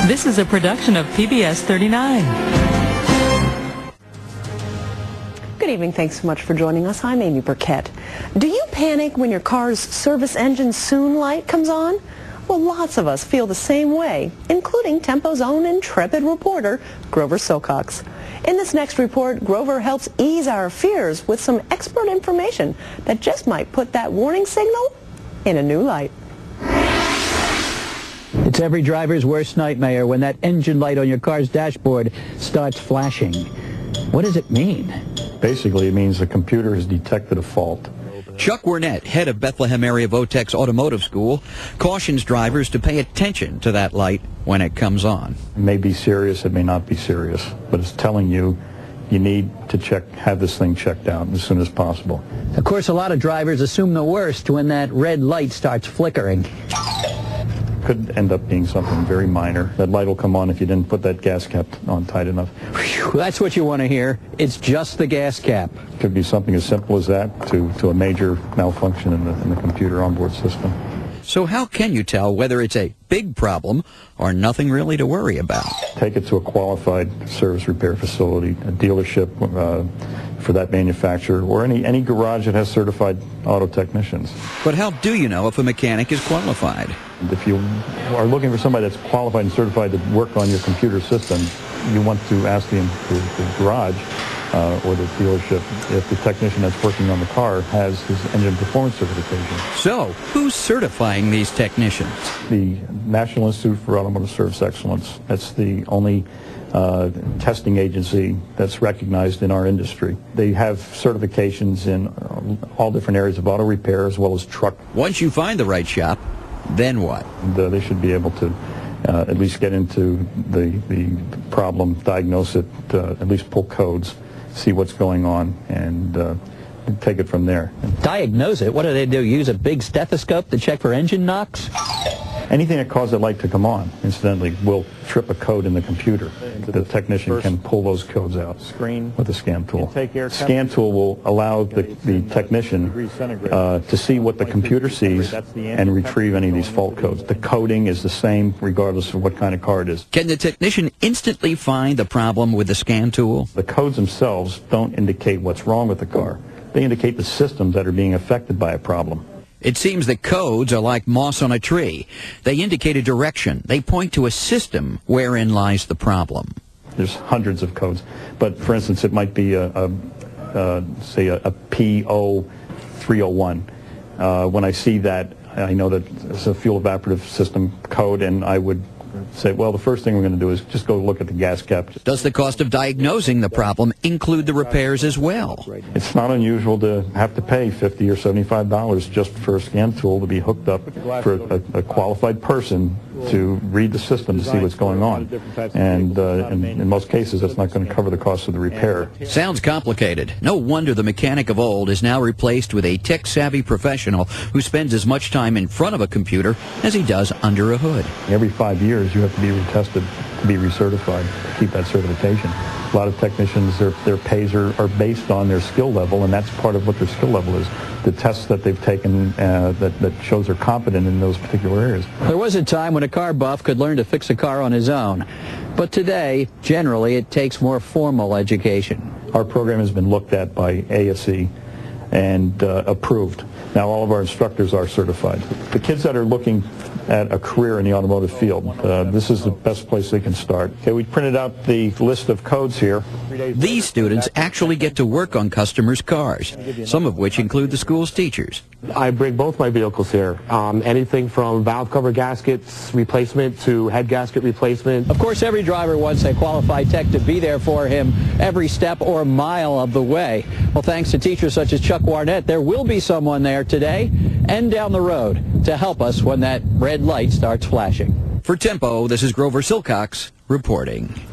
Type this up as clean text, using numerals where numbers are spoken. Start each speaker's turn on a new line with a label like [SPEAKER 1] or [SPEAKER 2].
[SPEAKER 1] This is a production of PBS 39.
[SPEAKER 2] Good evening. Thanks so much for joining us. I'm Amy Burkett. Do you panic when your car's service engine soon light comes on? Well, lots of us feel the same way, including Tempo's own intrepid reporter, Grover Silcox. In this next report, Grover helps ease our fears with some expert information that just might put that warning signal in a new light.
[SPEAKER 3] It's every driver's worst nightmare when that engine light on your car's dashboard starts flashing. What does it mean?
[SPEAKER 4] Basically, it means the computer has detected a fault.
[SPEAKER 5] Chuck Wernett, head of Bethlehem Area VoTec's automotive school, cautions drivers to pay attention to that light when it comes on.
[SPEAKER 4] It may be serious, it may not be serious, but it's telling you you need to have this thing checked out as soon as possible.
[SPEAKER 3] Of course, a lot of drivers assume the worst when that red light starts flickering.
[SPEAKER 4] Could end up being something very minor. That light will come on if you didn't put that gas cap on tight enough.
[SPEAKER 3] Whew, that's what you want to hear. It's just the gas cap.
[SPEAKER 4] Could be something as simple as that to a major malfunction in the computer onboard system.
[SPEAKER 5] So how can you tell whether it's a big problem or nothing really to worry about?
[SPEAKER 4] Take it to a qualified service repair facility, a dealership for that manufacturer, or any garage that has certified auto technicians.
[SPEAKER 5] But how do you know if a mechanic is qualified?
[SPEAKER 4] If you are looking for somebody that's qualified and certified to work on your computer system, you want to ask the garage or the dealership if the technician that's working on the car has his engine performance certification.
[SPEAKER 5] So, who's certifying these technicians?
[SPEAKER 4] The National Institute for Automotive Service Excellence. That's the only testing agency that's recognized in our industry. They have certifications in all different areas of auto repair as well as truck.
[SPEAKER 5] Once you find the right shop, then what?
[SPEAKER 4] They should be able to at least get into the problem, diagnose it, at least pull codes, see what's going on, and take it from there.
[SPEAKER 3] Diagnose it? What do they do? Use a big stethoscope to check for engine knocks?
[SPEAKER 4] Anything that causes the light to come on, incidentally, will trip a code in the computer. The technician can pull those codes out with a scan tool. Scan tool will allow the technician to see what the computer sees and retrieve any of these fault codes. The coding is the same regardless of what kind of car it is.
[SPEAKER 5] Can the technician instantly find the problem with the scan tool?
[SPEAKER 4] The codes themselves don't indicate what's wrong with the car. They indicate the systems that are being affected by a problem.
[SPEAKER 5] It seems that codes are like moss on a tree. They indicate a direction. They point to a system wherein lies the problem.
[SPEAKER 4] There's hundreds of codes, but for instance, it might be say a P0301. When I see that, I know that it's a fuel evaporative system code, and I would say, well, the first thing we're going to do is just go look at the gas cap.
[SPEAKER 5] Does the cost of diagnosing the problem include the repairs as well?
[SPEAKER 4] It's not unusual to have to pay $50 or $75 just for a scan tool to be hooked up for a qualified person to read the system to see what's going on. And in most cases, that's not going to cover the cost of the repair.
[SPEAKER 5] Sounds complicated. No wonder the mechanic of old is now replaced with a tech-savvy professional who spends as much time in front of a computer as he does under a hood.
[SPEAKER 4] Every 5 years, you have to be retested to be recertified to keep that certification. A lot of technicians, their pays are based on their skill level, and that's part of what their skill level is. The tests that they've taken that shows they're competent in those particular areas.
[SPEAKER 3] There was a time when a car buff could learn to fix a car on his own. But today, generally, it takes more formal education.
[SPEAKER 4] Our program has been looked at by ASE and approved. Now all of our instructors are certified. The kids that are looking at a career in the automotive field, this is the best place they can start. Okay, we printed out the list of codes here.
[SPEAKER 5] These students actually get to work on customers' cars, some of which include the school's teachers.
[SPEAKER 6] I bring both my vehicles here. Anything from valve cover gaskets replacement to head gasket replacement.
[SPEAKER 3] Of course, every driver wants a qualified tech to be there for him every step or mile of the way. Well, thanks to teachers such as Chuck Wernett, there will be someone there today and down the road to help us when that red light starts flashing.
[SPEAKER 5] For Tempo, this is Grover Silcox reporting.